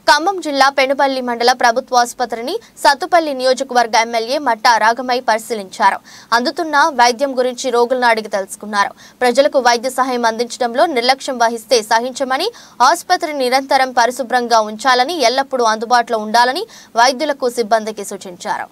ఖమ్మం జిల్లా పెనుబల్లి మండల ప్రభుత్వ ఆసుపత్రిని సత్తుపల్లి నియోజకవర్గ ఎమ్మెల్యే మట్టా రాఘమయ్య పరిశీలించారు. అందుతున్న వైద్యం గురించి రోగులను అడిగి తెలుసుకున్నారు. ప్రజలకు వైద్య సహాయం అందించడంలో నిర్లక్ష్యం వహిస్తే సహించమని, ఆసుపత్రి నిరంతరం పరిశుభ్రంగా ఉంచాలని, ఎల్లప్పుడూ అందుబాటులో ఉండాలని వైద్యులకు సిబ్బందికి సూచించారు.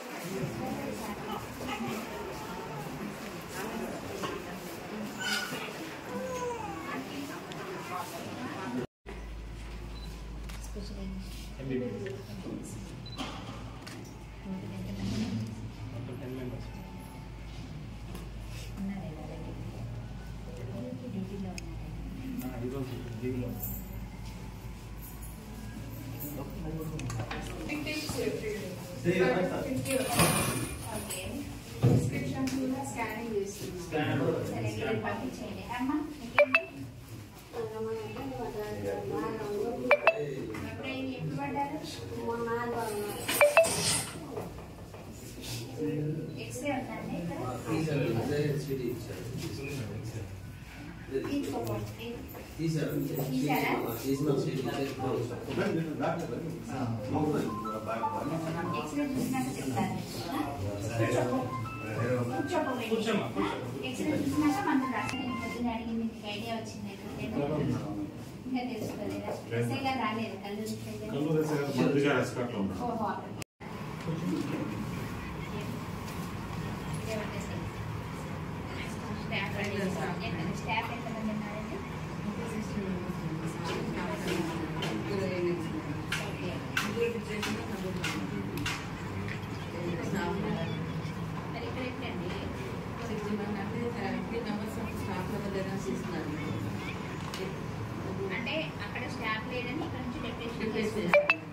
అంటే అక్కడ స్టాఫ్ లేదని ఇక్కడ నుంచి డెప్యూటేషన్ చేస్తున్నారు.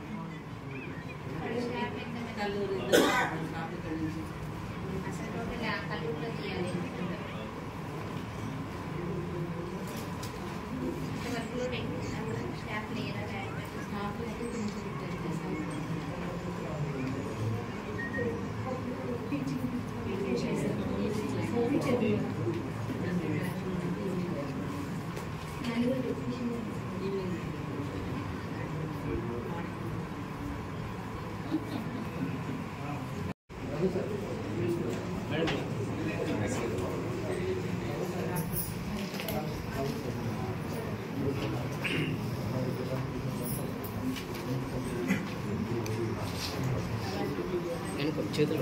అసలు టోటల్ కల్లూరులో తీయాలి. స్టాఫ్ లేరా స్టాఫ్ చేతులు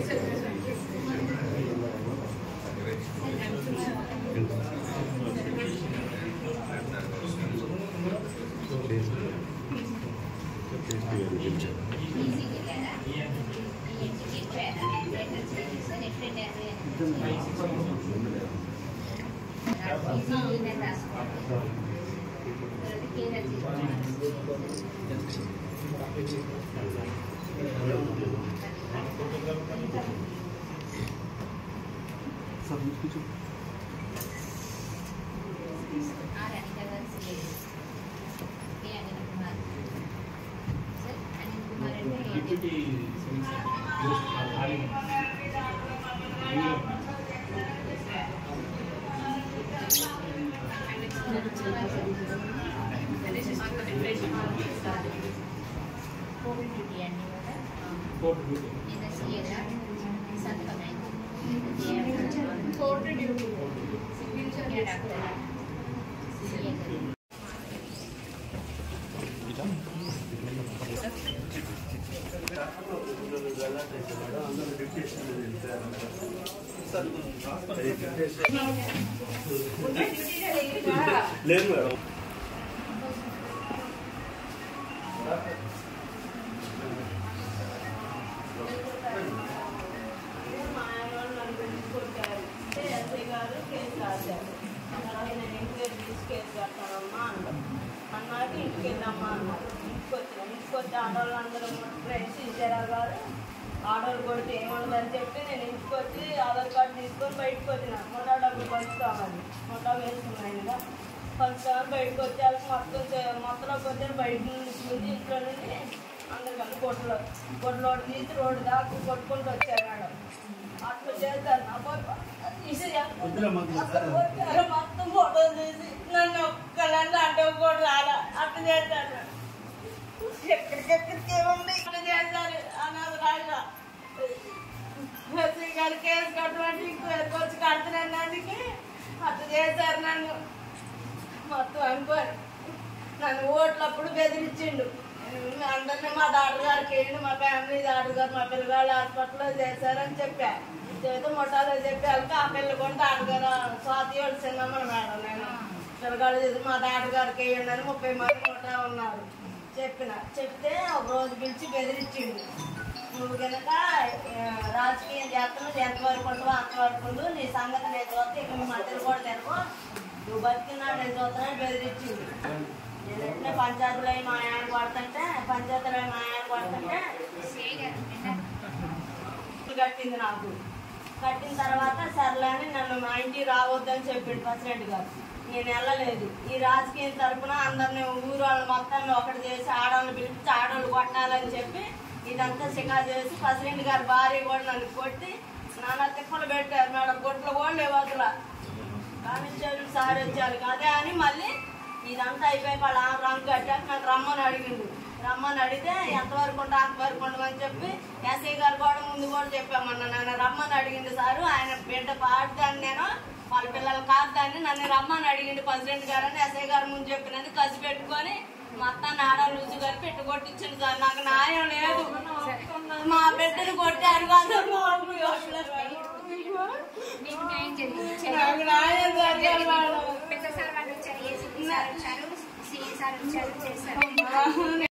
లేదు మేడం. అన్నాక ఇంటికి వెళ్దామా అన్నారు. ఇంటికి వచ్చి ఆడవాళ్ళందరూ ఫ్రెండ్స్ ఇచ్చారు గారు. ఆర్డర్ కొడితే ఏమన్నదని చెప్పి నేను ఇంటికి వచ్చి ఆధార్ కార్డు తీసుకొని బయటకు వచ్చిన. మొట్టా డబ్బులు పంచుతామని మొట్టా వేసుకున్నాయి కదా. పంచుతామని బయటకు వచ్చాక మొత్తంలోకి వచ్చారు. బయట నుంచి ఇంట్లో నుండి అందరికన్నా గొడ్లో తీసి రోడ్డు దాకా కొట్టుకుంటూ వచ్చారు మేడం. అట్లా చేశారు. మొత్తం ఫోటోలు తీసి నన్ను ఒక్కళ్ళని అంటే కూడా రాలా. అట్లా చేశారు. ఎక్కడికెక్కడికే ఉంది చేశారు అన్నారు రాజా గారు కేసు కట్టమంటే వచ్చి కడుతున్నాను అందుకే అట్లా చేశారు నన్ను మొత్తం అనుకోని నన్ను ఓట్లప్పుడు బెదిరించిండు అందరినీ మా డాక్టర్ గారికి వేయండి మా ఫ్యామిలీ డాక్టర్ గారు మా పిల్లగాళ్ళు హాస్పిటల్లో చేశారని చెప్పా చేత మొట్టాలో చెప్పాక ఆ పిల్ల కూడా డాక్టర్ గారు స్వాతి వాళ్ళు చిన్నమ్మని మేడం నేను పిల్లగాళ్ళు చేసి మా డాక్టర్ గారికి వేయండి అని 30 మంది మొట్టా ఉన్నారు చెప్తే ఒక రోజు పిలిచి బెదిరించిండు నువ్వు కనుక రాజకీయం చేస్తున్నావు ఎంతవరకు ఉంటావో అంతవరకు ఉండు నీ సంగతి నేను చూస్తే ఇక మీ మధ్యలో కూడా తెరవు నువ్వు బతికినాడు నేను చూస్తున్నాను బెదిరించింది నేను వెంటనే పంచాయతీలో మా ఆయన పడుతుంటే కట్టింది నాకు కట్టిన తర్వాత సర్లే అని నన్ను మా ఇంటికి రావద్దని చెప్పిండు ప్రెసిడెంట్ గారు నేను వెళ్ళలేదు ఈ రాజకీయం తరఫున అందరినీ ఊరు వాళ్ళు మొత్తాన్ని ఒకటి చేసి ఆడవాళ్ళు పిలిపించి ఆడవాళ్ళు కొట్టాలని చెప్పి ఇదంతా షికారు చేసి ప్రెసిడెంట్ గారు భార్య కూడా నన్ను కొట్టి నాన్న తిప్పలు పెట్టారు మేడం కొట్లు కూడా లేవు అసలు కానిచ్చారు సార్ వచ్చారు అదే అని మళ్ళీ ఇదంతా అయిపోయి వాళ్ళ రంగు కట్టాక నాకు రమ్మని అడిగితే ఎంతవరకు ఉంటా అంతవరకు ఉండమని చెప్పి ఎస్ఐ గారు కూడా ముందు కూడా చెప్పామన్నా నన్ను రమ్మని అడిగింది సారు ఆయన బిడ్డ పాడుతాను నేను వాళ్ళ పిల్లలు కాదుదాన్ని నన్ను రమ్మని అడిగిండు ప్రెసిడెంట్ గారు అని ఎస్ఐ గారు ముందు చెప్పినందుకు కసి పెట్టుకొని మొత్తాన్ని ఆడవాళ్ళు రుచి గారు పెట్టి కొట్టించింది సార్ నాకు న్యాయం లేదు మా బిడ్డను కొట్టారు కాదు నాకు న్యాయం జరగాలి పెద్ద సార్ వాళ్ళు వచ్చారు, ఏసీపీ సార్ వచ్చారు, సిఐ సార్ వచ్చారు, చేశారు.